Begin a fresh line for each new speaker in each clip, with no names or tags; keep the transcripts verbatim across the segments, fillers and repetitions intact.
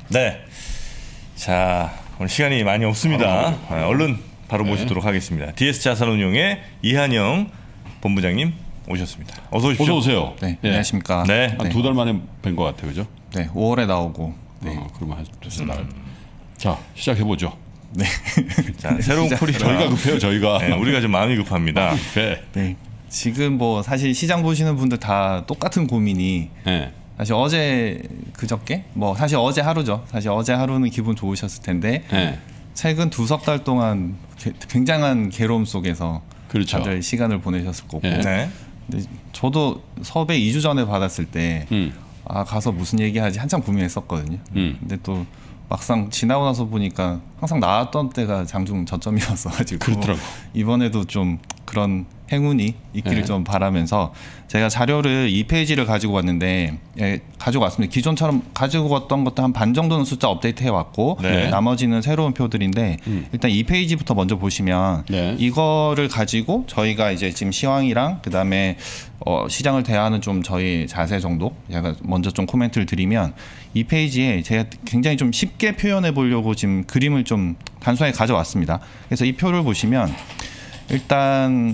네. 자, 오늘 시간이 많이 없습니다. 아, 얼른 바로 네. 모시도록 하겠습니다. 디에스자산운용의 이한영 본부장님 오셨습니다. 어서 오십시오.
어서 오세요.
네, 네. 안녕하십니까.
네.
한 두 달 만에 뵌 것 같아요, 그죠?
네, 오월에 나오고. 네.
어, 그러면 한 두세 달. 음. 자, 시작해 보죠.
네.
자, 새로운 풀이
저희가 급해요, 저희가.
네, 우리가 좀 마음이 급합니다.
네.
네. 지금 뭐 사실 시장 보시는 분들 다 똑같은 고민이. 네. 사실 어제 그저께 뭐 사실 어제 하루죠. 사실 어제 하루는 기분 좋으셨을 텐데. 네. 최근 두 석 달 동안 게, 굉장한 괴로움 속에서 그렇죠. 다들 시간을 보내셨을 거고. 네. 근데 저도 섭외 이 주 전에 받았을 때 음. 아 가서 무슨 얘기하지 한참 고민했었거든요. 음. 근데 또 막상 지나고 나서 보니까 항상 나왔던 때가 장중 저점이었어가지고
그렇더라고.
이번에도 좀 그런 행운이 있기를 네. 좀 바라면서 제가 자료를 이 페이지를 가지고 왔는데 예, 가지고 왔습니다. 기존처럼 가지고 왔던 것도 한 반 정도는 숫자 업데이트 해왔고 네. 나머지는 새로운 표들인데 음. 일단 이 페이지부터 먼저 보시면 네. 이거를 가지고 저희가 이제 지금 시황이랑 그 다음에 어, 시장을 대하는 좀 저희 자세 정도 제가 먼저 좀 코멘트를 드리면 이 페이지에 제가 굉장히 좀 쉽게 표현해 보려고 지금 그림을 좀 단순하게 가져왔습니다. 그래서 이 표를 보시면 일단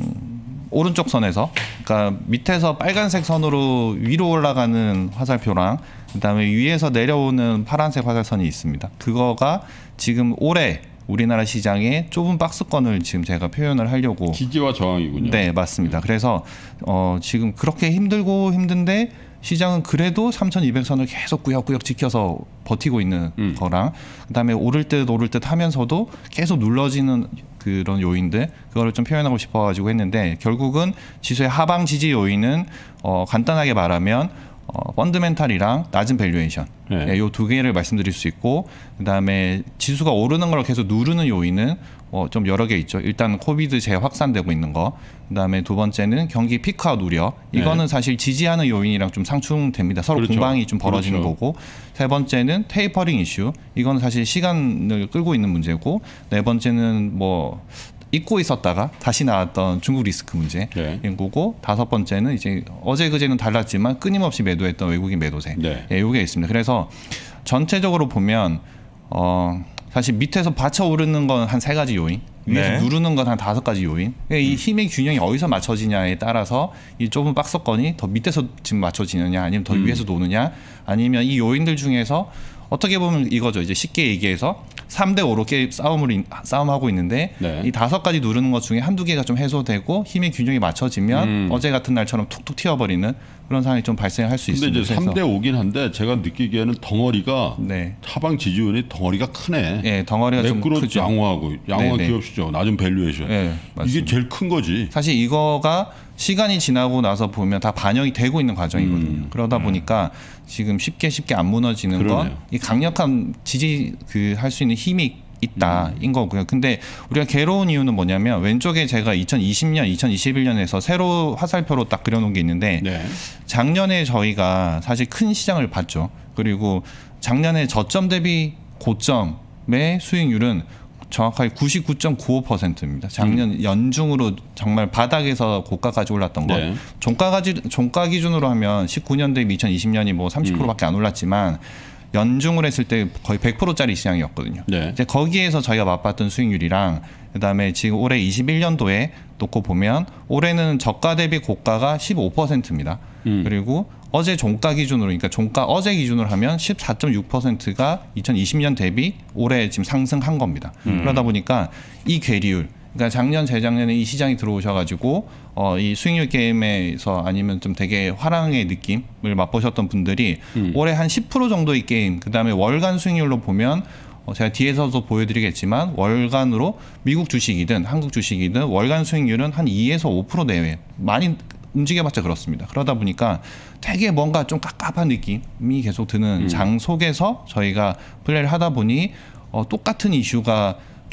오른쪽 선에서 그러니까 밑에서 빨간색 선으로 위로 올라가는 화살표랑 그다음에 위에서 내려오는 파란색 화살선이 있습니다. 그거가 지금 올해 우리나라 시장의 좁은 박스권을 지금 제가 표현을 하려고
지지와 저항이군요.
네, 맞습니다. 그래서 어, 지금 그렇게 힘들고 힘든데 시장은 그래도 삼천이백 선을 계속 꾸역꾸역 지켜서 버티고 있는 음. 거랑 그다음에 오를 듯 오를 듯 하면서도 계속 눌러지는 그런 요인들 그거를 좀 표현하고 싶어가지고 했는데 결국은 지수의 하방 지지 요인은 어, 간단하게 말하면 어, 펀드멘탈이랑 낮은 밸류에이션 네. 네, 요 두 개를 말씀드릴 수 있고 그다음에 지수가 오르는 걸 계속 누르는 요인은 어, 좀 여러 개 있죠. 일단 코비드 재확산되고 있는 거 그다음에 두 번째는 경기 피크아웃 우려 이거는 네. 사실 지지하는 요인이랑 좀 상충됩니다. 서로 그렇죠. 공방이 좀 벌어지는 그렇죠. 거고 세 번째는 테이퍼링 이슈 이건 사실 시간을 끌고 있는 문제고 네 번째는 뭐 잊고 있었다가 다시 나왔던 중국 리스크 문제인 네. 거고 다섯 번째는 이제 어제 그제는 달랐지만 끊임없이 매도했던 외국인 매도세 네. 예, 이게 있습니다. 그래서 전체적으로 보면 어, 사실 밑에서 받쳐 오르는 건 한 세 가지 요인 위에서 네. 누르는 건 한 다섯 가지 요인 그러니까 이 힘의 균형이 어디서 맞춰지냐에 따라서 이 좁은 박스권이 더 밑에서 지금 맞춰지느냐 아니면 더 음. 위에서 노느냐 아니면 이 요인들 중에서 어떻게 보면 이거죠. 이제 쉽게 얘기해서 삼 대 오로 게임 싸움을 싸움하고 있는데 네. 이 다섯 가지 누르는 것 중에 한두 개가 좀 해소되고 힘의 균형이 맞춰지면 음. 어제 같은 날처럼 툭툭 튀어버리는 그런 상황이 좀 발생할 수 있습니다.
근데 이제 삼 대 오긴 한데 제가 느끼기에는 덩어리가 네. 하방 지지율이 덩어리가 크네.
네, 덩어리가 좀 크죠.
양호하고 양호한 기업시죠. 낮은 밸류에이션. 네, 이게 제일 큰 거지.
사실 이거가 시간이 지나고 나서 보면 다 반영이 되고 있는 과정이거든요. 음. 그러다 보니까 지금 쉽게 쉽게 안 무너지는 건 이 강력한 지지 그 할 수 있는 힘이 있다인 거고요. 근데 우리가 괴로운 이유는 뭐냐면 왼쪽에 제가 이천이십 년, 이천이십일 년에서 새로 화살표로 딱 그려놓은 게 있는데 네. 작년에 저희가 사실 큰 시장을 봤죠. 그리고 작년에 저점 대비 고점의 수익률은 정확하게 구십구 점 구오 퍼센트입니다. 작년 음. 연중으로 정말 바닥에서 고가까지 올랐던 것. 네. 종가, 종가 기준으로 하면 십구 년 대비 이천이십 년이 뭐 삼십 퍼센트밖에 음. 안 올랐지만 연중을 했을 때 거의 백 퍼센트짜리 시장이었거든요. 네. 이제 거기에서 저희가 맛봤던 수익률이랑 그다음에 지금 올해 이십일 년도에 놓고 보면 올해는 저가 대비 고가가 십오 퍼센트입니다. 음. 그리고 어제 종가 기준으로 그러니까 종가 어제 기준으로 하면 십사 점 육 퍼센트가 이천이십 년 대비 올해 지금 상승한 겁니다. 음. 그러다 보니까 이 괴리율 그러니까 작년 재작년에 이 시장이 들어오셔가지고 어, 이 수익률 게임에서 아니면 좀 되게 화랑의 느낌을 맛보셨던 분들이 음. 올해 한 십 퍼센트 정도의 게임 그다음에 월간 수익률로 보면 어, 제가 뒤에서도 보여드리겠지만 월간으로 미국 주식이든 한국 주식이든 월간 수익률은 한 이에서 오 퍼센트 내외 많이 움직여봤자 그렇습니다. 그러다 보니까 되게 뭔가 좀 깝깝한 느낌이 계속 드는 음. 장 속에서 저희가 플레이를 하다 보니 어, 똑같은 이슈가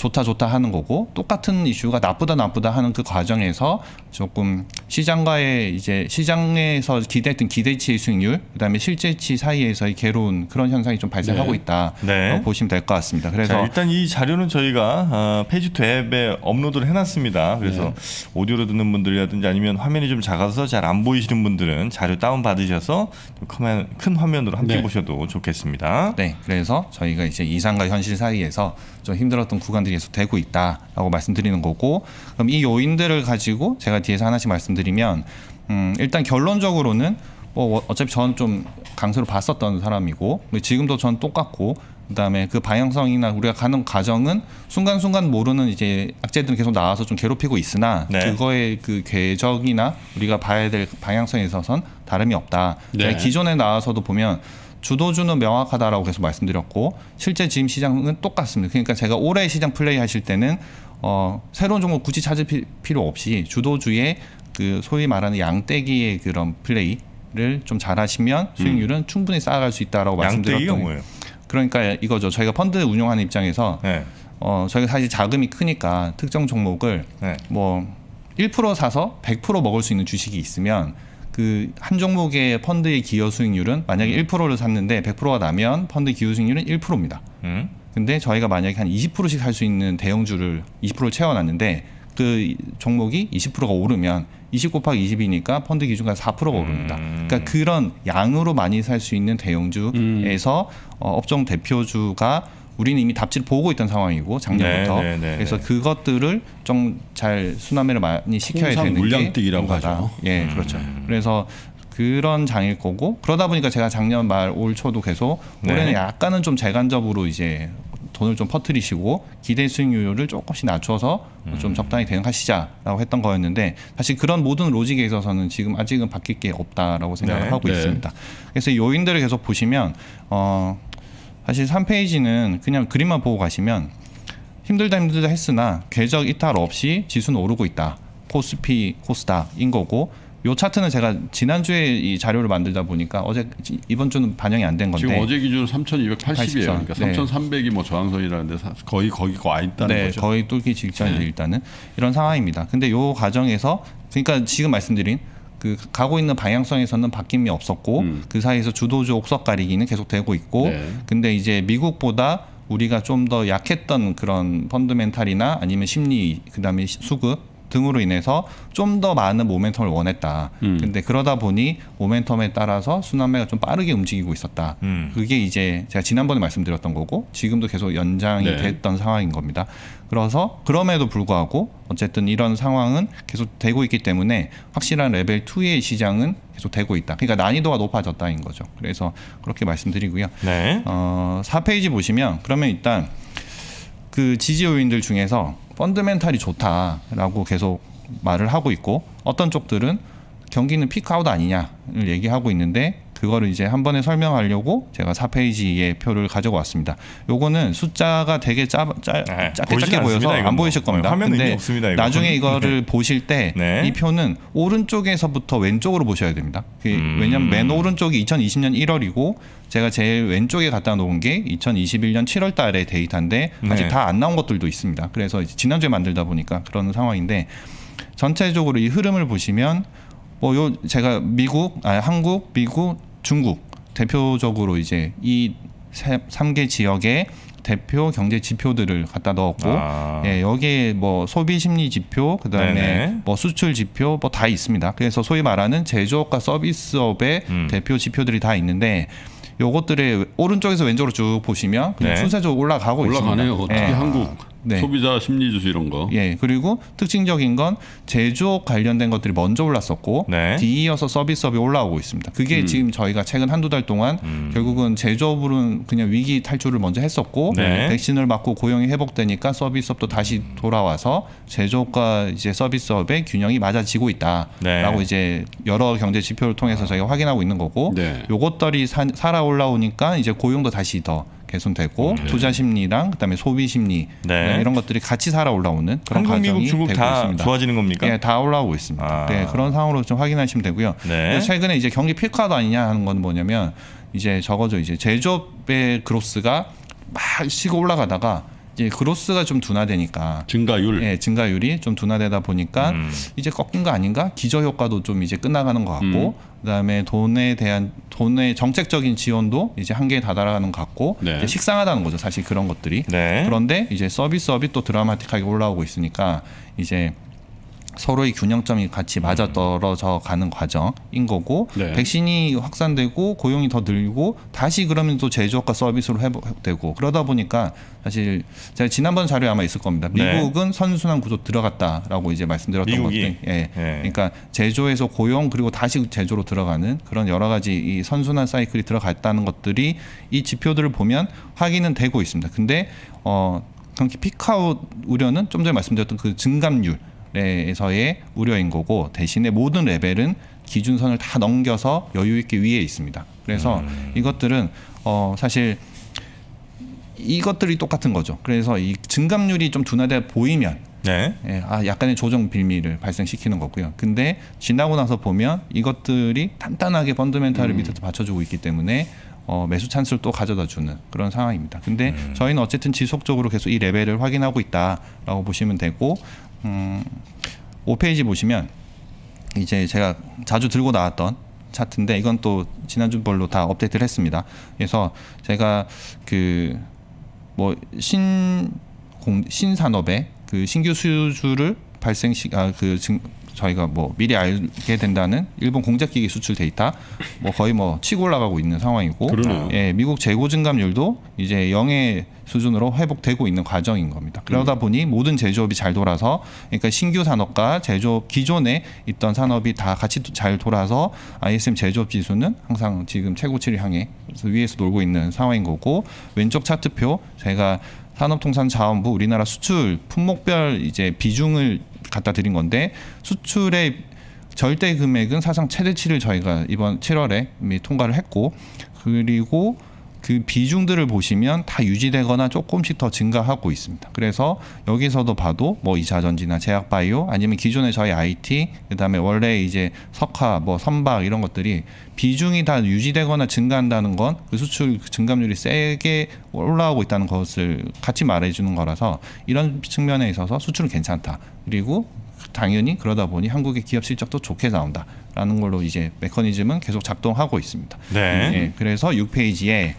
좋다 좋다 하는 거고 똑같은 이슈가 나쁘다 나쁘다 하는 그 과정에서 조금 시장과의 이제 시장에서 기대했던 기대치의 수익률 그다음에 실제치 사이에서의 괴로운 그런 현상이 좀 발생하고 네. 있다 네. 보시면 될 것 같습니다. 그래서
자, 일단 이 자료는 저희가 어, 페이지 투 앱에 업로드를 해놨습니다. 그래서 네. 오디오로 듣는 분들이라든지 아니면 화면이 좀 작아서 잘 안 보이시는 분들은 자료 다운 받으셔서 큰, 큰 화면으로 함께 네. 보셔도 좋겠습니다.
네, 그래서 저희가 이제 이상과 현실 사이에서 좀 힘들었던 구간들이 계속 되고 있다라고 말씀드리는 거고, 그럼 이 요인들을 가지고 제가 뒤에서 하나씩 말씀드리면 음, 일단 결론적으로는 뭐 어차피 저는 좀 강세로 봤었던 사람이고 지금도 저는 똑같고 그다음에 그 방향성이나 우리가 가는 과정은 순간순간 모르는 이제 악재들은 계속 나와서 좀 괴롭히고 있으나 네. 그거의 그 궤적이나 우리가 봐야 될 방향성에 있어서는 다름이 없다. 네. 기존에 나와서도 보면 주도주는 명확하다라고 계속 말씀드렸고 실제 지금 시장은 똑같습니다. 그러니까 제가 올해 시장 플레이 하실 때는 어, 새로운 종목 굳이 찾을 피, 필요 없이 주도주의 그 소위 말하는 양떼기의 그런 플레이를 좀 잘하시면 수익률은 음. 충분히 쌓아갈 수 있다라고 말씀드렸던.
양떼기가 뭐예요?
그러니까 이거죠. 저희가 펀드 운용하는 입장에서 네. 어, 저희가 사실 자금이 크니까 특정 종목을 네. 뭐 일 퍼센트 사서 백 퍼센트 먹을 수 있는 주식이 있으면 그 한 종목의 펀드의 기여 수익률은 만약에 일 퍼센트를 샀는데 백 퍼센트가 나면 펀드 기여 수익률은 일 퍼센트입니다. 음. 근데 저희가 만약에 한 이십 퍼센트씩 살 수 있는 대형주를 이십 퍼센트를 채워놨는데 그 종목이 이십 퍼센트가 오르면 이십 곱하기 이십이니까 펀드 기준가 사 퍼센트가 오릅니다. 음. 그러니까 그런 양으로 많이 살 수 있는 대형주에서 음. 어, 업종 대표주가 우리는 이미 답지를 보고 있던 상황이고 작년부터 네, 네, 네, 그래서 그것들을 좀 잘 순환매를 많이 시켜야 되는
물량뜨기라고
게
하죠.
예,
음.
그렇죠. 그래서 그런 장일 거고 그러다 보니까 제가 작년 말 올 초도 계속 올해는 네. 약간은 좀 재간접으로 이제 돈을 좀 퍼뜨리시고 기대 수익률을 조금씩 낮춰서 음. 좀 적당히 대응하시자라고 했던 거였는데 사실 그런 모든 로직에 있어서는 지금 아직은 바뀔 게 없다라고 생각을 네. 하고 네. 있습니다. 그래서 요인들을 계속 보시면 어, 사실 삼 페이지는 그냥 그림만 보고 가시면 힘들다 힘들다 했으나 궤적 이탈 없이 지수는 오르고 있다. 코스피, 코스닥인 거고 요 차트는 제가 지난주에 이 자료를 만들다 보니까 어제 이번 주는 반영이 안 된 건데
지금 어제 기준 삼천이백팔십이에요. 그러니까 네. 삼천삼백이 뭐 저항선이라는데 거의 거기 와 있다는
네,
거죠.
거의 뚫기 직전이죠. 네. 일단은 이런 상황입니다. 근데 요 과정에서 그러니까 지금 말씀드린 그 가고 있는 방향성에서는 바뀜이 없었고 음. 그 사이에서 주도주 옥석 가리기는 계속 되고 있고 네. 근데 이제 미국보다 우리가 좀 더 약했던 그런 펀드멘탈이나 아니면 심리 그다음에 수급 등으로 인해서 좀 더 많은 모멘텀을 원했다. 음. 근데 그러다 보니 모멘텀에 따라서 순환매가 좀 빠르게 움직이고 있었다. 음. 그게 이제 제가 지난번에 말씀드렸던 거고 지금도 계속 연장이 네. 됐던 상황인 겁니다. 그래서 그럼에도 불구하고 어쨌든 이런 상황은 계속 되고 있기 때문에 확실한 레벨 이의 시장은 계속 되고 있다. 그러니까 난이도가 높아졌다인 거죠. 그래서 그렇게 말씀드리고요. 네. 어, 사 페이지 보시면 그러면 일단 그 지지 요인들 중에서 펀드멘탈이 좋다라고 계속 말을 하고 있고 어떤 쪽들은 경기는 피크아웃 아니냐를 얘기하고 있는데 그거를 이제 한 번에 설명하려고 제가 사 페이지의 표를 가지고 왔습니다. 요거는 숫자가 되게 짜, 짜, 네, 작게 작게 보여서 안 보이실 겁니다.
화면은 근데 없습니다, 이거.
나중에 이거를 네. 보실 때 이 네. 표는 오른쪽에서부터 왼쪽으로 보셔야 됩니다. 음. 왜냐하면 맨 오른쪽이 이천이십 년 일월이고 제가 제일 왼쪽에 갖다 놓은 게 이천이십일 년 칠월 달의 데이터인데 아직 네. 다 안 나온 것들도 있습니다. 그래서 지난주에 만들다 보니까 그런 상황인데 전체적으로 이 흐름을 보시면 뭐 요 제가 미국, 아 한국, 미국, 중국 대표적으로 이제 이 삼 개 지역의 대표 경제 지표들을 갖다 넣었고 아. 예, 여기에 뭐 소비 심리 지표 그다음에 네네. 뭐 수출 지표 뭐 다 있습니다. 그래서 소위 말하는 제조업과 서비스업의 음. 대표 지표들이 다 있는데 요것들의 오른쪽에서 왼쪽으로 쭉 보시면 그냥 네. 순서적으로 올라가고
올라가네요.
있습니다.
특히
예.
한국 네. 소비자 심리지수 이런 거.
예, 그리고 특징적인 건 제조업 관련된 것들이 먼저 올랐었고 네. 뒤이어서 서비스업이 올라오고 있습니다. 그게 음. 지금 저희가 최근 한두 달 동안 음. 결국은 제조업으로는 그냥 위기 탈출을 먼저 했었고 네. 백신을 맞고 고용이 회복되니까 서비스업도 다시 돌아와서 제조업과 이제 서비스업의 균형이 맞아지고 있다라고 네. 이제 여러 경제 지표를 통해서 저희가 확인하고 있는 거고 네. 요것들이 사, 살아 올라오니까 이제 고용도 다시 더 개선되고 네. 투자 심리랑 그다음에 소비 심리 네. 이런 것들이 같이 살아 올라오는 그런
한국,
과정이
미국, 중국
되고
다
있습니다.
좋아지는 겁니까?
네, 다 올라오고 있습니다. 아. 네, 그런 상황으로 좀 확인하시면 되고요. 네. 최근에 이제 경기 피크아웃 아니냐 하는 건 뭐냐면 이제 저거죠. 이제 제조업의 그로스가 막 치고 올라가다가 이제 그로스가 좀 둔화되니까
증가율,
예, 증가율이 좀 둔화되다 보니까
음.
이제 꺾인 거 아닌가? 기저 효과도 좀 이제 끝나가는 것 같고,
음.
그다음에 돈에 대한 돈의 정책적인 지원도 이제 한계에 다다라가는 것 같고,
네.
이제 식상하다는 거죠, 사실 그런 것들이.
네.
그런데 이제 서비스업이 또 드라마틱하게 올라오고 있으니까 이제 서로의 균형점이 같이 맞아 떨어져 가는 과정인 거고,
네.
백신이 확산되고 고용이 더 늘고 다시 그러면 또 제조업과 서비스로 회복되고, 그러다 보니까 사실 제가 지난번 자료에 아마 있을 겁니다. 미국은 네. 선순환 구조 들어갔다라고 이제 말씀드렸던 것들, 예. 네. 그러니까 제조에서 고용 그리고 다시 제조로 들어가는 그런 여러 가지 이 선순환 사이클이 들어갔다는 것들이 이 지표들을 보면 확인은 되고 있습니다. 근데 어 경기 피크아웃 우려는 좀 전에 말씀드렸던 그 증감률 에서의 우려인 거고, 대신에 모든 레벨은 기준선을 다 넘겨서 여유 있게 위에 있습니다. 그래서 음. 이것들은 어 사실 이것들이 똑같은 거죠. 그래서 이 증감률이 좀 둔화돼 보이면
네.
예, 아 약간의 조정 빌미를 발생시키는 거고요. 근데 지나고 나서 보면 이것들이 단단하게 펀더멘탈을 음. 밑에서 받쳐주고 있기 때문에 어, 매수 찬스를 또 가져다 주는 그런 상황입니다. 근데 음. 저희는 어쨌든 지속적으로 계속 이 레벨을 확인하고 있다라고 보시면 되고, 음, 오 페이지 보시면 이제 제가 자주 들고 나왔던 차트인데, 이건 또 지난주 걸로 다 업데이트를 했습니다. 그래서 제가 그 뭐 신 신산업의 그 신규 수주를 발생시 아그 저희가 뭐 미리 알게 된다는 일본 공작기기 수출 데이터 뭐 거의 뭐 치고 올라가고 있는 상황이고,
그러네요.
예, 미국 재고 증감률도 이제 영의 수준으로 회복되고 있는 과정인 겁니다. 그러다 보니 모든 제조업이 잘 돌아서, 그러니까 신규 산업과 제조업 기존에 있던 산업이 다 같이 잘 돌아서 아이에스엠 제조업 지수는 항상 지금 최고치를 향해 위에서 놀고 있는 상황인 거고, 왼쪽 차트표 제가 산업통상자원부 우리나라 수출 품목별 이제 비중을 갖다 드린 건데, 수출의 절대 금액은 사상 최대치를 저희가 이번 칠월에 이미 통과를 했고, 그리고 그 비중들을 보시면 다 유지되거나 조금씩 더 증가하고 있습니다. 그래서 여기서도 봐도 뭐 이차전지나 제약바이오 아니면 기존의 저희 아이티, 그다음에 원래 이제 석화, 뭐 선박 이런 것들이 비중이 다 유지되거나 증가한다는 건 그 수출 증감률이 세게 올라오고 있다는 것을 같이 말해주는 거라서, 이런 측면에 있어서 수출은 괜찮다. 그리고 당연히 그러다 보니 한국의 기업 실적도 좋게 나온다라는 걸로 이제 메커니즘은 계속 작동하고 있습니다.
네.
예, 그래서 육 페이지에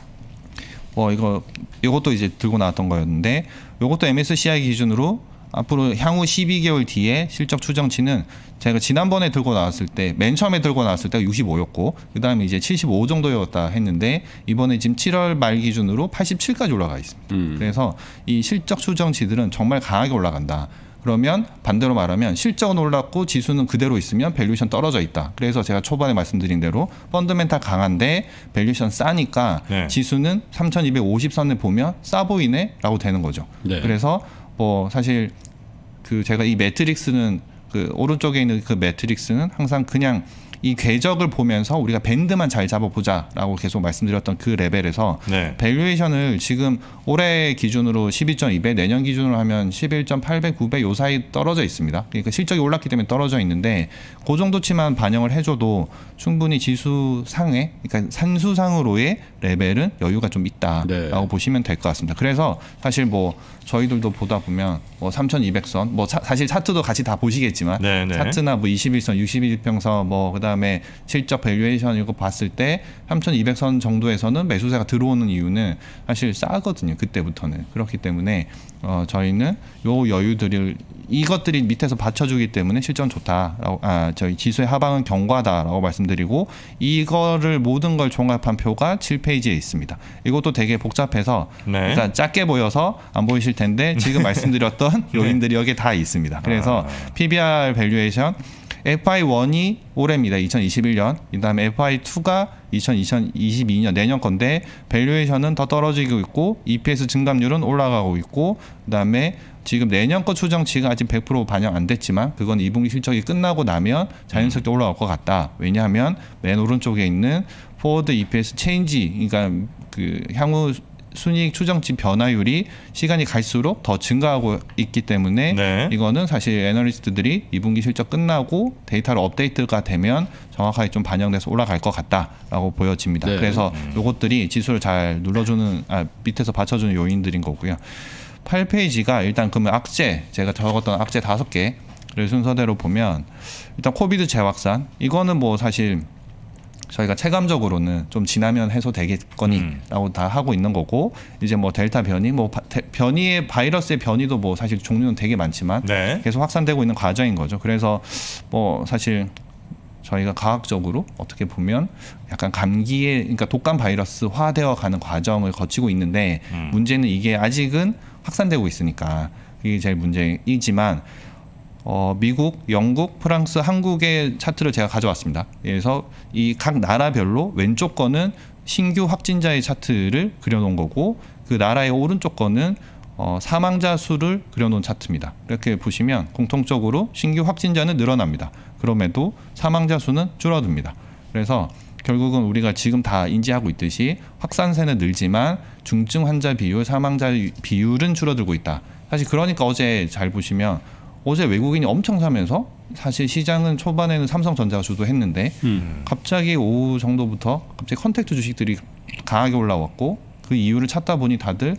뭐 이거 이것도 이제 들고 나왔던 거였는데, 이것도 엠에스시아이 기준으로 앞으로 향후 십이 개월 뒤에 실적 추정치는 제가 지난번에 들고 나왔을 때, 맨 처음에 들고 나왔을 때가 육십오였고 그 다음에 이제 칠십오 정도였다 했는데, 이번에 지금 칠월 말 기준으로 팔십칠까지 올라가 있습니다. 음. 그래서 이 실적 추정치들은 정말 강하게 올라간다. 그러면 반대로 말하면 실적은 올랐고 지수는 그대로 있으면 밸류에이션 떨어져 있다. 그래서 제가 초반에 말씀드린 대로 펀더멘탈 강한데 밸류에이션 싸니까 네. 지수는 삼천이백오십 선에 보면 싸 보이네 라고 되는 거죠. 네. 그래서 뭐 사실 그 제가 이 매트릭스는 그 오른쪽에 있는 그 매트릭스는 항상 그냥 이 궤적을 보면서 우리가 밴드만 잘 잡아보자라고 계속 말씀드렸던 그 레벨에서 네. 밸류에이션을 지금 올해 기준으로 십이 점 이 배, 내년 기준으로 하면 십일 점 팔 배, 구 배 요 사이 떨어져 있습니다. 그러니까 실적이 올랐기 때문에 떨어져 있는데, 그 정도치만 반영을 해줘도 충분히 지수 상에, 그러니까 산수상으로의 레벨은 여유가 좀 있다라고 네. 보시면 될 것 같습니다. 그래서 사실 뭐 저희들도 보다 보면 뭐 삼천이백 선, 뭐 차, 사실 차트도 같이 다 보시겠지만 네네. 차트나 뭐 이십일 선, 육십일 평선, 뭐 그다음에 실적 밸류에이션 이거 봤을 때 삼천이백 선 정도에서는 매수세가 들어오는 이유는 사실 싸거든요. 그때부터는. 그렇기 때문에 어, 저희는 요 여유들을 이것들이 밑에서 받쳐주기 때문에 실적은 좋다라고, 아 저희 지수의 하방은 견고하다라고 말씀드리고, 이거를 모든 걸 종합한 표가 칠 페이지에 있습니다. 이것도 되게 복잡해서 네. 일단 작게 보여서 안 보이실 텐데 지금 말씀드렸던 요인들이 여기에 다 있습니다. 그래서 아. 피비알 밸류에이션 에프아이 원이 올해입니다. 이천이십일 년. 그다음에 에프아이 투가 이천이십이 년 내년 건데, 밸류에이션은 더 떨어지고 있고 이피에스 증감률은 올라가고 있고, 그다음에 지금 내년 거 추정치가 아직 백 퍼센트 반영 안 됐지만 그건 이 분기 실적이 끝나고 나면 자연스럽게 올라올 것 같다. 왜냐하면 맨 오른쪽에 있는 포워드 이피에스 체인지, 그러니까 그 향후 순이익 추정치 변화율이 시간이 갈수록 더 증가하고 있기 때문에
네.
이거는 사실 애널리스트들이 이 분기 실적 끝나고 데이터를 업데이트가 되면 정확하게 좀 반영돼서 올라갈 것 같다라고 보여집니다.
네.
그래서
음.
요것들이 지수를 잘 눌러주는 아, 밑에서 받쳐주는 요인들인 거고요. 팔 페이지가 일단 그러면 악재 제가 적었던 악재 다섯 개를 순서대로 보면 일단 코비드 재확산 이거는 뭐 사실 저희가 체감적으로는 좀 지나면 해소되겠거니라고 음. 다 하고 있는 거고 이제 뭐 델타 변이 뭐 바, 데, 변이의 바이러스의 변이도 뭐 사실 종류는 되게 많지만 네. 계속 확산되고 있는 과정인 거죠. 그래서 뭐 사실 저희가 과학적으로 어떻게 보면 약간 감기의 그러니까 독감 바이러스화되어 가는 과정을 거치고 있는데 음. 문제는 이게 아직은 확산되고 있으니까 이게 제일 문제이지만 어, 미국, 영국, 프랑스, 한국의 차트를 제가 가져왔습니다. 그래서 이 각 나라별로 왼쪽 거는 신규 확진자의 차트를 그려놓은 거고 그 나라의 오른쪽 거는 어, 사망자 수를 그려놓은 차트입니다. 이렇게 보시면 공통적으로 신규 확진자는 늘어납니다. 그럼에도 사망자 수는 줄어듭니다. 그래서 결국은 우리가 지금 다 인지하고 있듯이 확산세는 늘지만 중증 환자 비율, 사망자 비율은 줄어들고 있다. 사실 그러니까 어제 잘 보시면 어제 외국인이 엄청 사면서 사실 시장은 초반에는 삼성전자가 주도했는데 음. 갑자기 오후 정도부터 갑자기 컨택트 주식들이 강하게 올라왔고 그 이유를 찾다 보니 다들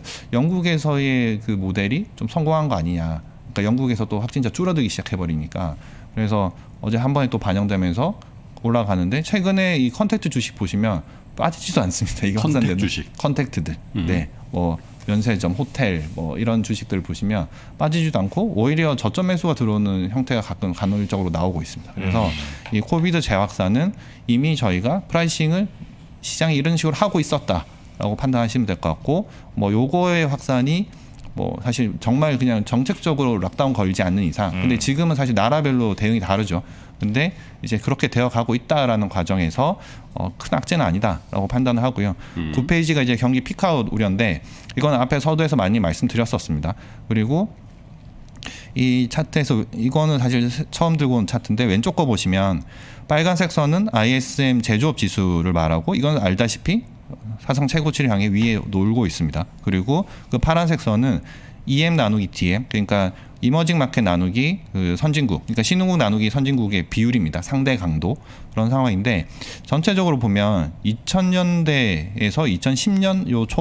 영국에서의 그 모델이 좀 성공한 거 아니냐. 그러니까 영국에서 또 확진자 줄어들기 시작해버리니까 그래서 어제 한 번에 또 반영되면서 올라가는데 최근에 이 컨택트 주식 보시면 빠지지도 않습니다. 이거
컨택트 주식.
컨택트들.
음. 네.
뭐 면세점, 호텔 뭐 이런 주식들을 보시면 빠지지도 않고 오히려 저점 매수가 들어오는 형태가 가끔 간헐적으로 나오고 있습니다. 그래서 음. 이 코비드 재확산은 이미 저희가 프라이싱을 시장이 이런 식으로 하고 있었다라고 판단하시면 될 것 같고 뭐 요거의 확산이 뭐 사실 정말 그냥 정책적으로 락다운 걸지 않는 이상 근데 지금은 사실 나라별로 대응이 다르죠. 근데 이제 그렇게 되어가고 있다라는 과정에서 어, 큰 악재는 아니다라고 판단을 하고요. 음. 구 페이지가 이제 경기 피크아웃 우려인데 이건 앞에 서두에서 많이 말씀드렸었습니다. 그리고 이 차트에서 이거는 사실 처음 들고 온 차트인데 왼쪽 거 보시면 빨간색 선은 아이에스엠 제조업 지수를 말하고 이건 알다시피 사상 최고치를 향해 위에 놀고 있습니다. 그리고 그 파란색 선은 이엠 나누기 디엠 그러니까 이머징 마켓 나누기 그 선진국 그러니까 신흥국 나누기 선진국의 비율입니다. 상대 강도 그런 상황인데 전체적으로 보면 이천 년대에서 이천십 년 요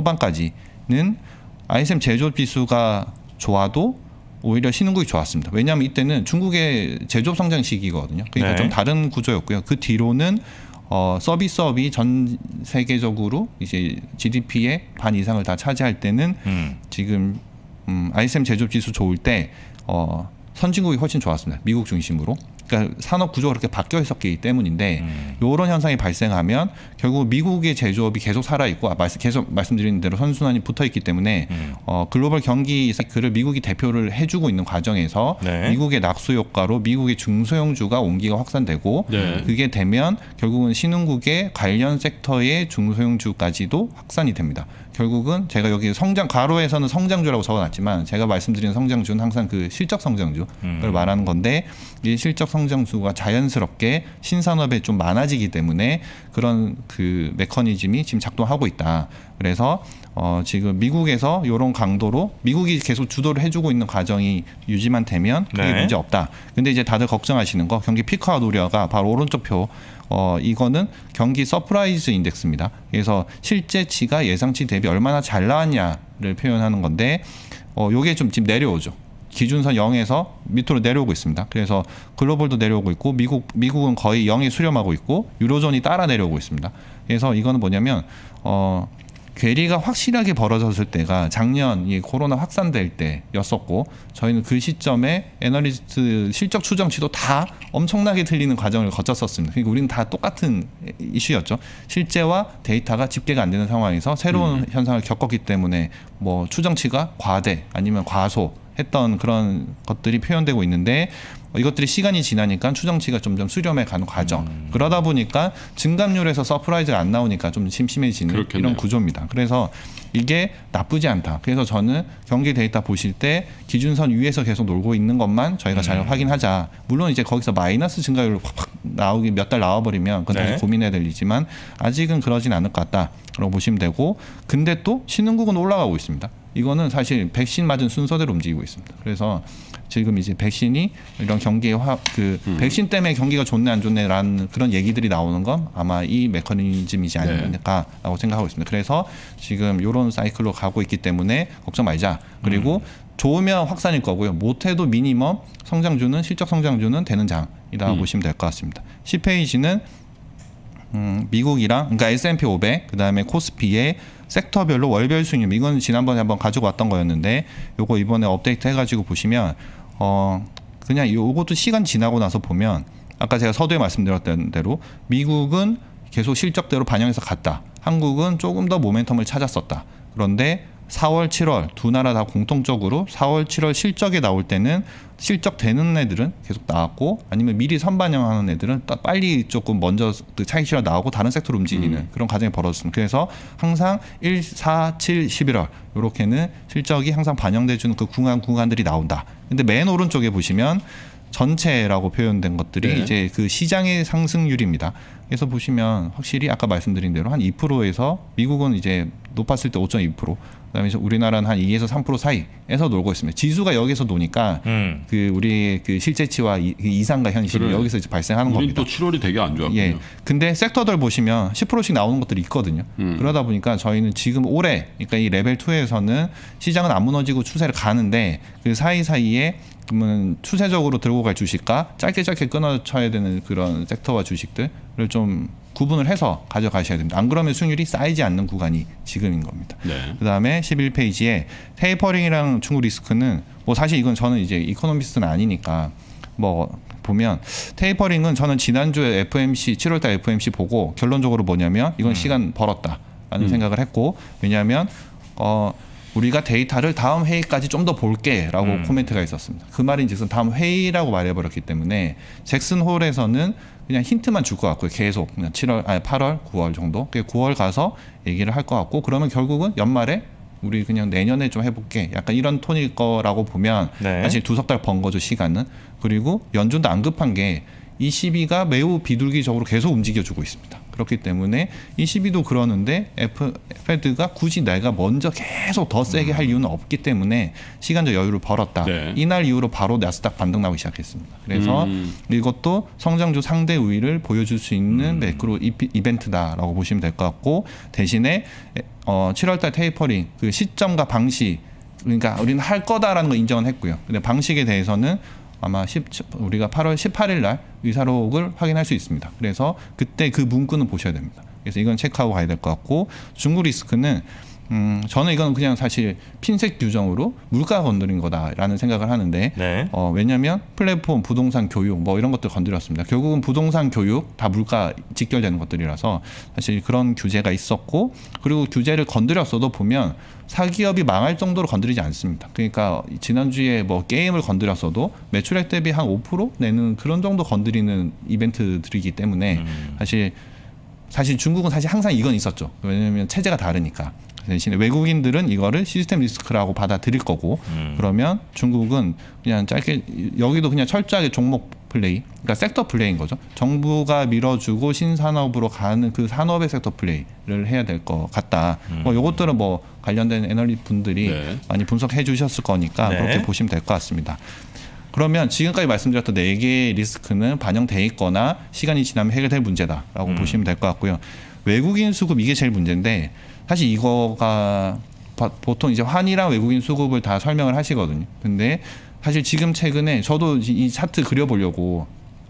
초반까지는 아이에스엠 제조업 지수가 좋아도 오히려 신흥국이 좋았습니다. 왜냐하면 이때는 중국의 제조업 성장 시기거든요. 그러니까 네. 좀 다른 구조였고요. 그 뒤로는 어, 서비스업이 전 세계적으로 이제 지디피의 반 이상을 다 차지할 때는 음. 지금 음, 아이에스엠 제조업 지수 좋을 때 어, 선진국이 훨씬 좋았습니다. 미국 중심으로. 그러니까 산업 구조가 그렇게 바뀌어 있었기 때문인데 음. 이런 현상이 발생하면 결국 미국의 제조업이 계속 살아있고 아, 말씀, 계속 말씀드린 대로 선순환이 붙어있기 때문에 음. 어, 글로벌 경기 사이클을 미국이 대표를 해주고 있는 과정에서 네. 미국의 낙수 효과로 미국의 중소형주가 온기가 확산되고 네. 그게 되면 결국은 신흥국의 관련 sek터의 중소형주까지도 확산이 됩니다. 결국은 제가 여기 성장 가로에서는 성장주라고 적어놨지만 제가 말씀드린 성장주는 항상 그 실적 성장주를 음. 말하는 건데 이 실적 성장주가 자연스럽게 신산업에 좀 많아지기 때문에 그런 그 메커니즘이 지금 작동하고 있다. 그래서 어 지금 미국에서 이런 강도로 미국이 계속 주도를 해주고 있는 과정이 유지만 되면 그게 네. 문제 없다. 근데 이제 다들 걱정하시는 거 경기 피크아웃 우려가 바로 오른쪽 표. 어 이거는 경기 서프라이즈 인덱스입니다. 그래서 실제치가 예상치 대비 얼마나 잘 나왔냐를 표현하는 건데 어 요게 좀 지금 내려오죠. 기준선 영에서 밑으로 내려오고 있습니다. 그래서 글로벌도 내려오고 있고 미국 미국은 거의 영에 수렴하고 있고 유로존이 따라 내려오고 있습니다. 그래서 이거는 뭐냐면 어 괴리가 확실하게 벌어졌을 때가 작년 이 코로나 확산될 때였었고 저희는 그 시점에 애널리스트 실적 추정치도 다 엄청나게 틀리는 과정을 거쳤었습니다. 그러니까 우리는 다 똑같은 이슈였죠. 실제와 데이터가 집계가 안 되는 상황에서 새로운 음. 현상을 겪었기 때문에 뭐 추정치가 과대 아니면 과소 했던 그런 것들이 표현되고 있는데 이것들이 시간이 지나니까 추정치가 점점 수렴해 가는 과정. 음. 그러다 보니까 증감률에서 서프라이즈가 안 나오니까 좀 심심해지는 그렇겠네요. 이런 구조입니다. 그래서 이게 나쁘지 않다. 그래서 저는 경기 데이터 보실 때 기준선 위에서 계속 놀고 있는 것만 저희가 잘 음. 확인하자. 물론 이제 거기서 마이너스 증가율 확 나오기 몇 달 나와버리면 그건 다시 네. 고민해야 될 일이지만 아직은 그러진 않을 것 같다라고 보시면 되고 근데 또 신흥국은 올라가고 있습니다. 이거는 사실 백신 맞은 순서대로 움직이고 있습니다. 그래서 지금 이제 백신이 이런 경기의 화, 그 음. 백신 때문에 경기가 좋네 안 좋네라는 그런 얘기들이 나오는 건 아마 이 메커니즘이지 않을까라고 네. 생각하고 있습니다. 그래서 지금 이런 사이클로 가고 있기 때문에 걱정 말자. 그리고 음. 좋으면 확산일 거고요. 못해도 미니멈 성장주는 실적 성장주는 되는 장이라고 음. 보시면 될 것 같습니다. 십 페이지는 음, 미국이랑 그러니까 에스 앤 피 오백 그다음에 코스피의 섹터별로 월별 수익률 이건 지난번에 한번 가지고 왔던 거였는데 요거 이번에 업데이트 해가지고 보시면 어 그냥 요것도 시간 지나고 나서 보면 아까 제가 서두에 말씀드렸던 대로 미국은 계속 실적대로 반영해서 갔다. 한국은 조금 더 모멘텀을 찾았었다. 그런데 사월, 칠월 두 나라 다 공통적으로 사월, 칠월 실적에 나올 때는 실적 되는 애들은 계속 나왔고 아니면 미리 선반영하는 애들은 빨리 조금 먼저 그 차익실현 나오고 다른 섹터로 움직이는 음. 그런 과정이 벌어졌습니다. 그래서 항상 일, 사, 칠, 십일월 이렇게는 실적이 항상 반영돼주는 그 구간 구간들이 나온다. 근데 맨 오른쪽에 보시면 전체라고 표현된 것들이 네. 이제 그 시장의 상승률입니다. 그래서 보시면 확실히 아까 말씀드린 대로 한 이 퍼센트에서 미국은 이제 높았을 때 오 점 이 퍼센트 그다음에 우리나라는 한 이에서 삼 퍼센트 사이에서 놀고 있습니다. 지수가 여기서 노니까 음. 그 우리 그 실제치와 이, 이상과 현실이 그래. 여기서 이제 발생하는
우린
겁니다.
또 칠월이 되게 안 좋았군요. 예.
근데 섹터들 보시면 십 퍼센트씩 나오는 것들이 있거든요. 음. 그러다 보니까 저희는 지금 올해 그러니까 이 레벨 이에서는 시장은 안 무너지고 추세를 가는데 그 사이사이에 그러면 추세적으로 들고 갈 주식과 짧게 짧게 끊어쳐야 되는 그런 섹터와 주식들을 좀 구분을 해서 가져가셔야 됩니다. 안 그러면 수익률이 쌓이지 않는 구간이 지금인 겁니다. 네. 그다음에 십일 페이지에 테이퍼링이랑 중국 리스크는 뭐 사실 이건 저는 이제 이코노미스트는 아니니까 뭐 보면 테이퍼링은 저는 지난주에 에프 엠 씨 칠월달 에프 엠 씨 보고 결론적으로 뭐냐면 이건 음. 시간 벌었다라는 음. 생각을 했고 왜냐하면 어 우리가 데이터를 다음 회의까지 좀 더 볼게라고 음. 코멘트가 있었습니다. 그 말인즉슨 다음 회의라고 말해버렸기 때문에 잭슨 홀에서는 그냥 힌트만 줄 것 같고요. 계속 그냥 칠월, 아니 팔월, 구월 정도. 구월 가서 얘기를 할 것 같고 그러면 결국은 연말에 우리 그냥 내년에 좀 해볼게. 약간 이런 톤일 거라고 보면 네. 사실 두 석 달 번 거죠 시간은. 그리고 연준도 안 급한 게 이씨비가 매우 비둘기적으로 계속 움직여주고 있습니다. 그렇기 때문에 이씨비도 그러는데 F, 페드가 굳이 내가 먼저 계속 더 세게 할 이유는 없기 때문에 시간적 여유를 벌었다. 네. 이날 이후로 바로 나스닥 반등 나오기 시작했습니다. 그래서 음. 이것도 성장주 상대 우위를 보여줄 수 있는 음. 매크로 이벤트다라고 보시면 될 것 같고 대신에 어, 칠월달 테이퍼링 그 시점과 방식 그러니까 우리는 할 거다라는 거 인정은 했고요. 근데 방식에 대해서는 아마 십, 우리가 팔월 십팔일 날 의사록을 확인할 수 있습니다. 그래서 그때 그 문구는 보셔야 됩니다. 그래서 이건 체크하고 가야 될 것 같고 중국 리스크는 음, 저는 이건 그냥 사실 핀셋 규정으로 물가 건드린 거다라는 생각을 하는데 네. 어, 왜냐하면 플랫폼, 부동산 교육 뭐 이런 것들 건드렸습니다. 결국은 부동산 교육 다 물가 직결되는 것들이라서 사실 그런 규제가 있었고 그리고 규제를 건드렸어도 보면 사기업이 망할 정도로 건드리지 않습니다. 그러니까 지난주에 뭐 게임을 건드렸어도 매출액 대비 한 오 퍼센트 내는 그런 정도 건드리는 이벤트들이기 때문에 음. 사실 사실 중국은 사실 항상 이건 있었죠. 왜냐하면 체제가 다르니까. 대신에 외국인들은 이거를 시스템 리스크라고 받아들일 거고 음. 그러면 중국은 그냥 짧게 여기도 그냥 철저하게 종목 플레이 그러니까 섹터 플레이인 거죠. 정부가 밀어주고 신산업으로 가는 그 산업의 섹터 플레이를 해야 될 것 같다. 음. 뭐 이것들은 뭐 관련된 애널리스트 분들이 네. 많이 분석해 주셨을 거니까 네. 그렇게 보시면 될 것 같습니다. 그러면 지금까지 말씀드렸던 네 개의 리스크는 반영돼 있거나 시간이 지나면 해결될 문제다라고 음. 보시면 될 것 같고요. 외국인 수급 이게 제일 문제인데 사실 이거가 보통 이제 환이랑 외국인 수급을 다 설명을 하시거든요. 근데 사실 지금 최근에 저도 이 차트 그려보려고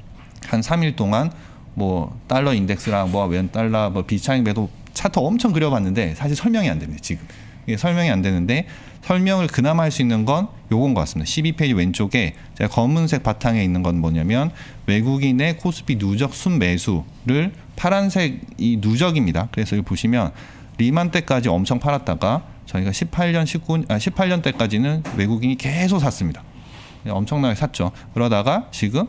한 삼 일 동안 뭐 달러 인덱스랑 뭐 웬 달러 뭐 비차익 매도 차트 엄청 그려봤는데 사실 설명이 안 됩니다. 지금 이게 설명이 안 되는데 설명을 그나마 할 수 있는 건 요건 것 같습니다. 십이 페이지 왼쪽에 제가 검은색 바탕에 있는 건 뭐냐면 외국인의 코스피 누적 순매수를 파란색 이 누적입니다. 그래서 여기 보시면 리만 때까지 엄청 팔았다가 저희가 십팔 년, 십구, 아, 십팔 년 때까지는 외국인이 계속 샀습니다. 엄청나게 샀죠. 그러다가 지금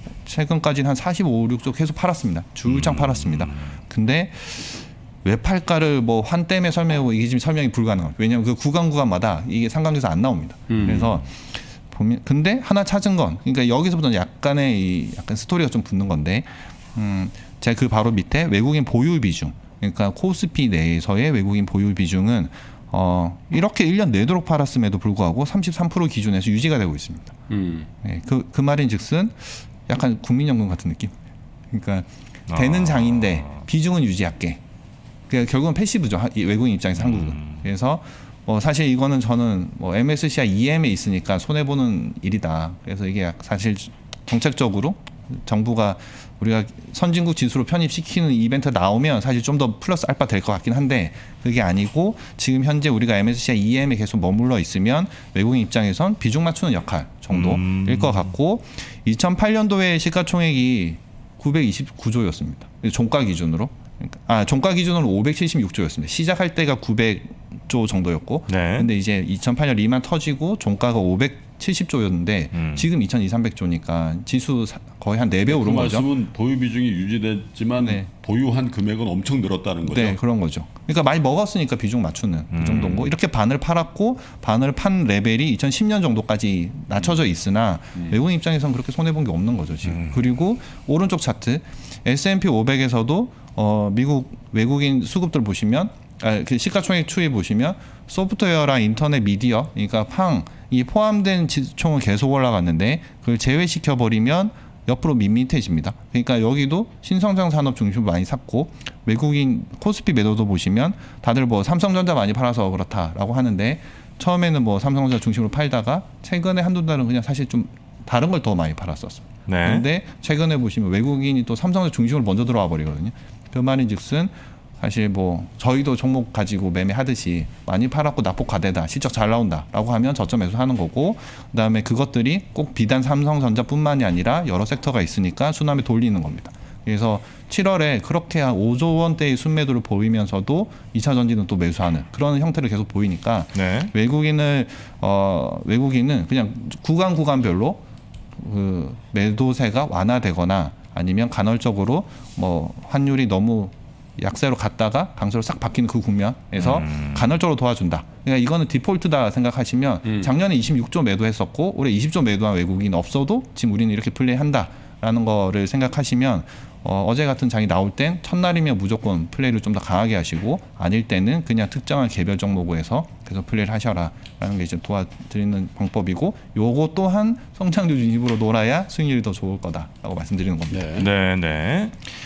최근까지는 한 사십오, 육 조 계속 팔았습니다. 줄창 팔았습니다. 근데 왜 팔까를 뭐 환 때문에 설명하고 이게 지금 설명이 불가능합니다. 왜냐하면 그 구간 구간마다 이게 상관계에서 안 나옵니다. 음. 그래서 보면 근데 하나 찾은 건 그러니까 여기서부터는 약간의 이 약간 스토리가 좀 붙는 건데 음, 제가 그 바로 밑에 외국인 보유 비중 그러니까 코스피 내에서의 외국인 보유 비중은 어, 이렇게 일 년 내도록 팔았음에도 불구하고 삼십삼 퍼센트 기준에서 유지가 되고 있습니다. 음. 네, 그, 그 말인즉슨 약간 국민연금 같은 느낌. 그러니까 되는 장인데 비중은 유지할게. 그러니까 결국은 패시브죠. 외국인 입장에서 한국은. 음. 그래서 뭐 사실 이거는 저는 뭐 엠에스시아이 이엠에 있으니까 손해 보는 일이다. 그래서 이게 사실 정책적으로 정부가 우리가 선진국 지수로 편입시키는 이벤트 나오면 사실 좀 더 플러스 알파 될 것 같긴 한데 그게 아니고 지금 현재 우리가 엠에스시아이 이엠에 계속 머물러 있으면 외국인 입장에선 비중 맞추는 역할 정도일 음. 것 같고 이천팔 년도에 시가총액이 구백이십구 조였습니다. 종가 기준으로. 아, 종가 기준으로 오백칠십육 조였습니다. 시작할 때가 구백 조 정도였고 네. 근데 이제 이천팔 년 리만 터지고 종가가 오백칠십 조였는데 음. 지금 이천이백, 삼백 조니까 지수 거의 한 네 배 오른
그
거죠.
말씀은 보유 비중이 유지됐지만 네. 보유한 금액은 엄청 늘었다는 거죠.
네, 그런 거죠. 그러니까 많이 먹었으니까 비중 맞추는 음. 그 정도고 이렇게 반을 팔았고 반을 판 레벨이 이천십 년 정도까지 낮춰져 있으나 음. 외국인 입장에서는 그렇게 손해 본 게 없는 거죠 지금. 음. 그리고 오른쪽 차트 에스 앤 피 오백에서도 어, 미국 외국인 수급들 보시면 아, 그 시가총액 추이 보시면 소프트웨어랑 인터넷 미디어 그러니까 팡 이 포함된 지총은 계속 올라갔는데 그걸 제외시켜 버리면 옆으로 밋밋해집니다. 그러니까 여기도 신성장 산업 중심으로 많이 샀고 외국인 코스피 매도도 보시면 다들 뭐 삼성전자 많이 팔아서 그렇다라고 하는데 처음에는 뭐 삼성전자 중심으로 팔다가 최근에 한두 달은 그냥 사실 좀 다른 걸 더 많이 팔았었습니다. 네. 그런데 최근에 보시면 외국인이 또 삼성전자 중심으로 먼저 들어와 버리거든요. 그 말인즉슨 사실 뭐 저희도 종목 가지고 매매하듯이 많이 팔았고 낙폭 과대다 실적 잘 나온다라고 하면 저점 매수하는 거고 그다음에 그것들이 꼭 비단 삼성전자뿐만이 아니라 여러 섹터가 있으니까 순환에 돌리는 겁니다. 그래서 칠월에 그렇게 한 오조 원대의 순매도를 보이면서도 이 차 전지는 또 매수하는 그런 형태를 계속 보이니까 네. 외국인을 어 외국인은 그냥 구간 구간별로 그 매도세가 완화되거나 아니면 간헐적으로 뭐 환율이 너무 약세로 갔다가 강세로 싹 바뀌는 그 국면에서 음. 간헐적으로 도와준다. 그러니까 이거는 디폴트다 생각하시면 음. 작년에 이십육 조 매도했었고 올해 이십 조 매도한 외국인 없어도 지금 우리는 이렇게 플레이한다라는 거를 생각하시면 어, 어제 같은 장이 나올 땐 첫날이면 무조건 플레이를 좀 더 강하게 하시고 아닐 때는 그냥 특정한 개별 종목에서 계속 플레이를 하셔라라는 게 이제 도와드리는 방법이고 요거 또한 성장주 중심으로 놀아야 수익률이 더 좋을 거다라고 말씀드리는 겁니다.
네, 네. 네.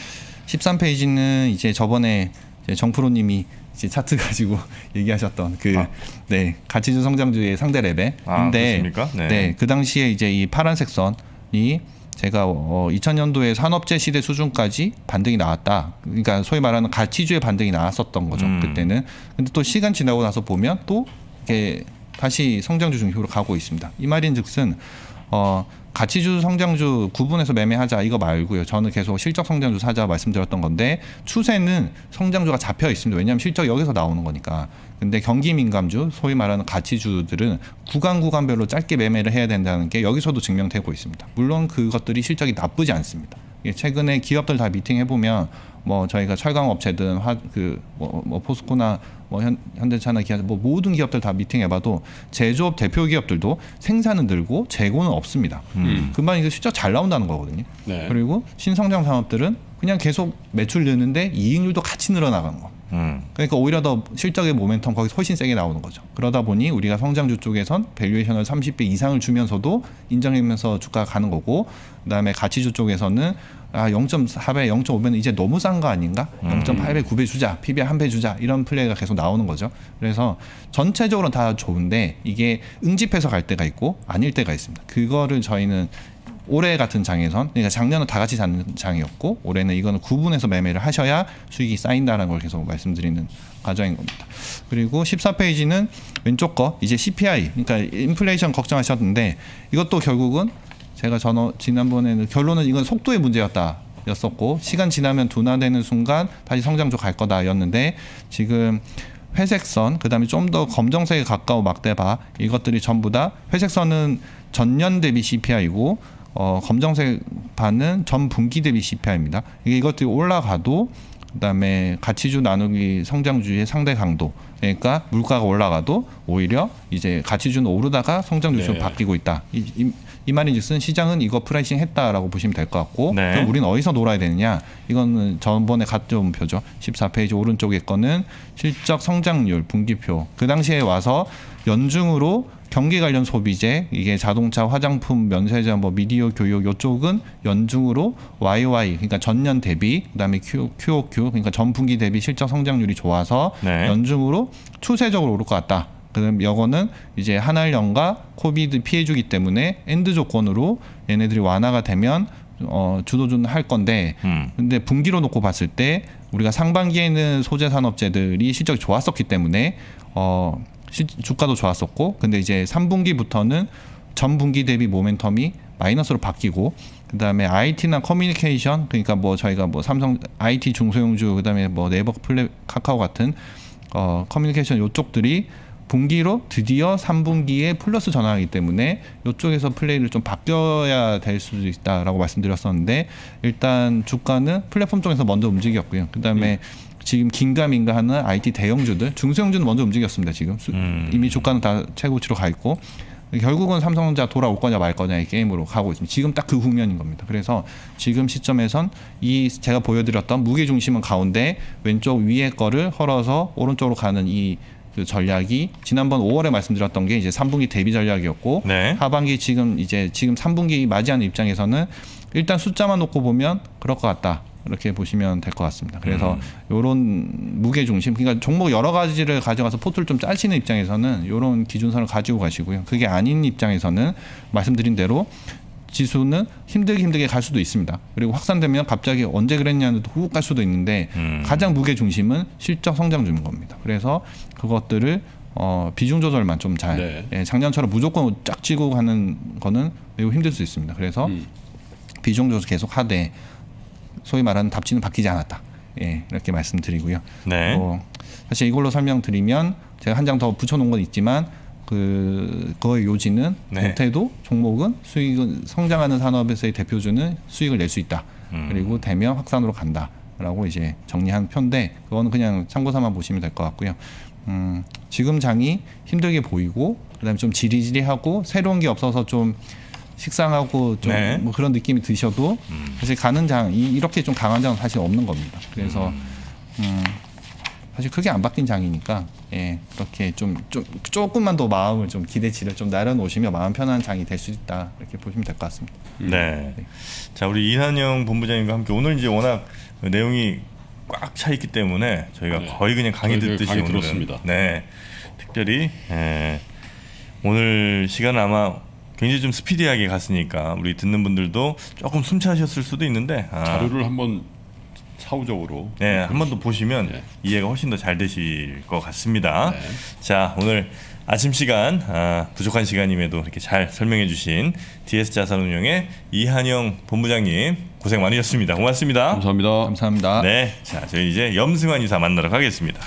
십삼 페이지는 이제 저번에 이제 정프로님이 이제 차트 가지고 얘기하셨던 그 아. 네, 가치주 성장주의 상대 레벨.
아,
근데
그렇습니까? 네.
네, 그 당시에 이제 이 파란색 선이 제가 어, 이천 년도에 산업재 시대 수준까지 반등이 나왔다. 그러니까 소위 말하는 가치주의 반등이 나왔었던 거죠. 음. 그때는. 근데 또 시간 지나고 나서 보면 또 이렇게 다시 성장주 중심으로 가고 있습니다. 이 말인즉슨 어, 가치주 성장주 구분해서 매매하자 이거 말고요. 저는 계속 실적 성장주 사자 말씀드렸던 건데 추세는 성장주가 잡혀 있습니다. 왜냐하면 실적 여기서 나오는 거니까. 근데 경기 민감주, 소위 말하는 가치주들은 구간 구간별로 짧게 매매를 해야 된다는 게 여기서도 증명되고 있습니다. 물론 그것들이 실적이 나쁘지 않습니다. 최근에 기업들 다 미팅 해보면 뭐 저희가 철강 업체든 그뭐 뭐 포스코나 뭐 현, 현대차나 기아 뭐 모든 기업들 다 미팅해봐도 제조업 대표 기업들도 생산은 늘고 재고는 없습니다. 음. 그 말이 실적 잘 나온다는 거거든요. 네. 그리고 신성장 산업들은 그냥 계속 매출 느는데 이익률도 같이 늘어나가는 거. 음. 그러니까 오히려 더 실적의 모멘텀 거기서 훨씬 세게 나오는 거죠. 그러다 보니 우리가 성장주 쪽에선 밸류에이션을 삼십 배 이상을 주면서도 인정하면서 주가가 가는 거고 그다음에 가치주 쪽에서는 아 영 점 사 배, 영 점 오 배는 이제 너무 싼 거 아닌가? 음. 영 점 팔 배, 구 배 주자, 피비알 한 배 주자 이런 플레이가 계속 나오는 거죠. 그래서 전체적으로 다 좋은데 이게 응집해서 갈 때가 있고 아닐 때가 있습니다. 그거를 저희는 올해 같은 장에선 그러니까 작년은 다 같이 사는 장이었고 올해는 이거는 구분해서 매매를 하셔야 수익이 쌓인다는 걸 계속 말씀드리는 과정인 겁니다. 그리고 십사 페이지는 왼쪽 거 이제 씨피아이 그러니까 인플레이션 걱정하셨는데 이것도 결국은 제가 전어 지난번에는 결론은 이건 속도의 문제였다 였었고 시간 지나면 둔화되는 순간 다시 성장주 갈 거다였는데 지금 회색선, 그다음에 좀 더 검정색에 가까운 막대바, 이것들이 전부 다 회색선은 전년 대비 씨피아이고 어, 검정색 바는 전 분기 대비 씨피아이입니다. 이게 이것들이 올라가도 그다음에 가치주 나누기 성장주의 상대 강도, 그러니까 물가가 올라가도 오히려 이제 가치주는 오르다가 성장주로 네. 바뀌고 있다. 이, 이, 이 말인즉슨 시장은 이거 프라이싱 했다라고 보시면 될 것 같고 네. 그럼 우리는 어디서 놀아야 되느냐? 이거는 전번에 가져온표죠. 십사 페이지 오른쪽에 거는 실적 성장률 분기표. 그 당시에 와서 연중으로 경기 관련 소비재, 이게 자동차, 화장품, 면세점, 뭐 미디어, 교육 이쪽은 연중으로 와이오와이, 그러니까 전년 대비, 그다음에 Q, 큐오큐, 그러니까 전분기 대비 실적 성장률이 좋아서 네. 연중으로 추세적으로 오를 것 같다. 그럼 이거는 이제 한알연과 코비드 피해주기 때문에 엔드 조건으로 얘네들이 완화가 되면 어, 주도주는 할 건데, 음. 근데 분기로 놓고 봤을 때 우리가 상반기에는 소재 산업재들이 실적이 좋았었기 때문에 어. 주가도 좋았었고, 근데 이제 삼 분기부터는 전분기 대비 모멘텀이 마이너스로 바뀌고, 그다음에 아이티나 커뮤니케이션, 그러니까 뭐 저희가 뭐 삼성 아이티 중소형주, 그다음에 뭐 네이버, 플레, 카카오 같은 어 커뮤니케이션 요쪽들이 분기로 드디어 삼 분기에 플러스 전환하기 때문에 이쪽에서 플레이를 좀 바뀌어야 될 수도 있다라고 말씀드렸었는데, 일단 주가는 플랫폼 쪽에서 먼저 움직였고요. 그다음에 음. 지금 긴가민가 하는 아이티 대형주들, 중소형주는 먼저 움직였습니다. 지금 음. 이미 주가는 다 최고치로 가 있고, 결국은 삼성전자 돌아올 거냐 말 거냐의 게임으로 가고 있습니다. 지금 딱 그 국면인 겁니다. 그래서 지금 시점에선 이 제가 보여드렸던 무게 중심은 가운데 왼쪽 위에 거를 헐어서 오른쪽으로 가는 이 그 전략이 지난번 오월에 말씀드렸던 게 이제 삼 분기 대비 전략이었고 네. 하반기 지금 이제 지금 삼 분기 맞이하는 입장에서는 일단 숫자만 놓고 보면 그럴 것 같다. 이렇게 보시면 될 것 같습니다. 그래서 이런 음. 무게 중심, 그러니까 종목 여러 가지를 가져가서 포트를 좀 짜시는 입장에서는 이런 기준선을 가지고 가시고요. 그게 아닌 입장에서는 말씀드린 대로 지수는 힘들게 힘들게 갈 수도 있습니다. 그리고 확산되면 갑자기 언제 그랬냐는 훅 갈 수도 있는데 음. 가장 무게 중심은 실적 성장주인 겁니다. 그래서 그것들을 어, 비중 조절만 좀 잘, 네. 예, 작년처럼 무조건 쫙 찌고 가는 거는 매우 힘들 수 있습니다. 그래서 음. 비중 조절 계속 하되 소위 말하는 답지는 바뀌지 않았다. 예, 이렇게 말씀드리고요. 네. 어, 사실 이걸로 설명드리면 제가 한 장 더 붙여놓은 건 있지만 그 그의 요지는 네. 못해도 종목은 수익은 성장하는 산업에서의 대표주는 수익을 낼 수 있다. 음. 그리고 되면 확산으로 간다라고 이제 정리한 표인데 그거는 그냥 참고삼아 보시면 될 것 같고요. 음, 지금 장이 힘들게 보이고 그다음에 좀 지리지리하고 새로운 게 없어서 좀 식상하고 좀 네. 뭐 그런 느낌이 드셔도 음. 사실 가는 장 이, 이렇게 좀 강한 장은 사실 없는 겁니다. 그래서 음. 음, 사실 크게 안 바뀐 장이니까 예, 그렇게 좀, 좀 조금만 더 마음을 좀 기대치를 좀 내려놓으시면 마음 편한 장이 될 수 있다 이렇게 보시면 될 것 같습니다.
네. 네. 자 우리 이한영 본부장님과 함께 오늘 이제 워낙 내용이 꽉 차 있기 때문에 저희가 네. 거의 그냥 강의 듣듯이
강의
오늘은
들었습니다.
네 특별히 예, 오늘 시간은 아마 굉장히 좀 스피디하게 갔으니까 우리 듣는 분들도 조금 숨차셨을 수도 있는데 아,
자료를 한번 사후적으로
네, 한 번 더 보시면 네. 이해가 훨씬 더 잘 되실 것 같습니다. 네. 자 오늘 아침 시간 아, 부족한 시간임에도 이렇게 잘 설명해 주신 디에스자산운용의 이한영 본부장님 고생 많으셨습니다. 고맙습니다.
감사합니다.
감사합니다.
네, 자 저희 이제 염승환 이사 만나러 가겠습니다.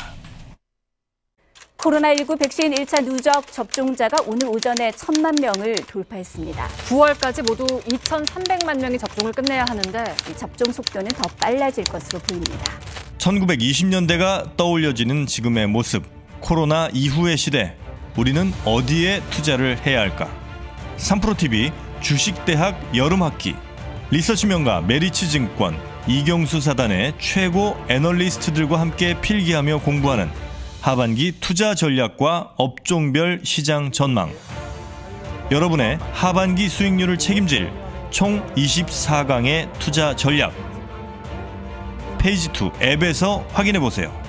코로나십구 백신 일 차 누적 접종자가 오늘 오전에 천만 명을 돌파했습니다.
구월까지 모두 이천삼백만 명이 접종을 끝내야 하는데
이 접종 속도는 더 빨라질 것으로 보입니다.
천구백이십 년대가 떠올려지는 지금의 모습, 코로나 이후의 시대, 우리는 어디에 투자를 해야 할까? 삼프로티비 주식대학 여름학기, 리서치 명가 메리츠증권, 이경수 사단의 최고 애널리스트들과 함께 필기하며 공부하는 하반기 투자 전략과 업종별 시장 전망. 여러분의 하반기 수익률을 책임질 총 이십사 강의 투자 전략. 페이지 이 앱에서 확인해 보세요.